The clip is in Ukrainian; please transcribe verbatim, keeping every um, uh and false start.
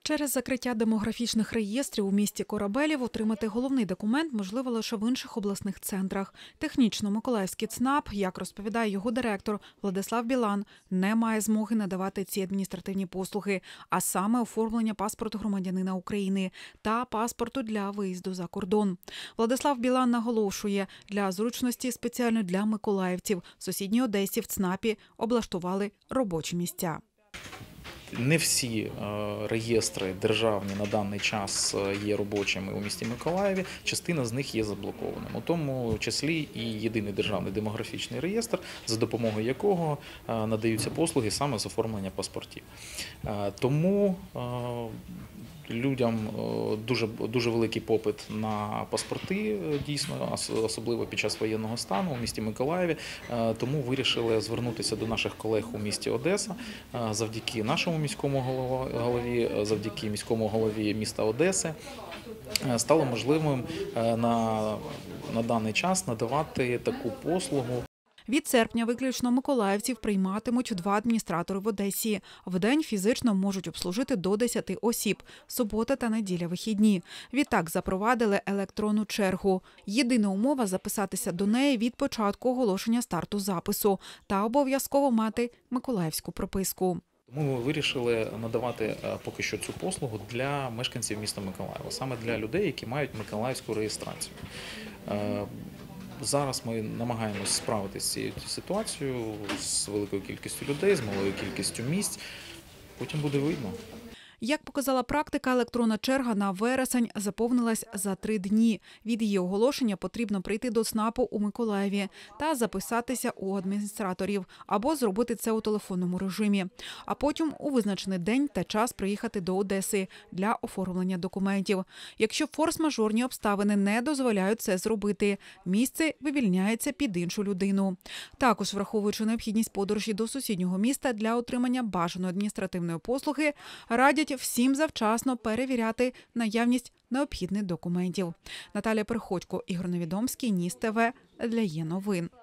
Через закриття демографічних реєстрів у місті Корабелів отримати головний документ можливо лише в інших обласних центрах. Технічно Миколаївський ЦНАП, як розповідає його директор Владислав Білан, не має змоги надавати ці адміністративні послуги, а саме оформлення паспорту громадянина України та паспорту для виїзду за кордон. Владислав Білан наголошує, для зручності спеціально для миколаївців в сусідній Одесі в ЦНАПі облаштували робочі місця. Не всі реєстри державні на даний час є робочими у місті Миколаєві, частина з них є заблокованими, у тому числі і єдиний державний демографічний реєстр, за допомогою якого надаються послуги саме з оформлення паспортів. Тому людям дуже, дуже великий попит на паспорти, дійсно, особливо під час воєнного стану у місті Миколаєві, тому вирішили звернутися до наших колег у місті Одеса завдяки нашому міському голові, завдяки міському голові міста Одеси, стало можливим на, на даний час надавати таку послугу. Від серпня виключно миколаївців прийматимуть два адміністратори в Одесі. Вдень фізично можуть обслужити до десяти осіб. Субота та неділя – вихідні. Відтак запровадили електронну чергу. Єдина умова – записатися до неї від початку оголошення старту запису та обов'язково мати миколаївську прописку. Ми вирішили надавати поки що цю послугу для мешканців міста Миколаєва, саме для людей, які мають миколаївську реєстрацію. Зараз ми намагаємося справитися з цією ситуацією, з великою кількістю людей, з малою кількістю місць. Потім буде видно. Як показала практика, електронна черга на вересень заповнилась за три дні. Від її оголошення потрібно прийти до ЦНАПу у Миколаєві та записатися у адміністраторів або зробити це у телефонному режимі. А потім у визначений день та час приїхати до Одеси для оформлення документів. Якщо форс-мажорні обставини не дозволяють це зробити, місце вивільняється під іншу людину. Також, враховуючи необхідність подорожі до сусіднього міста для отримання бажаної адміністративної послуги, радять всім завчасно перевіряти наявність необхідних документів. Наталія Приходько, Ігор Невідомський, Ніс ТВ для Є новин.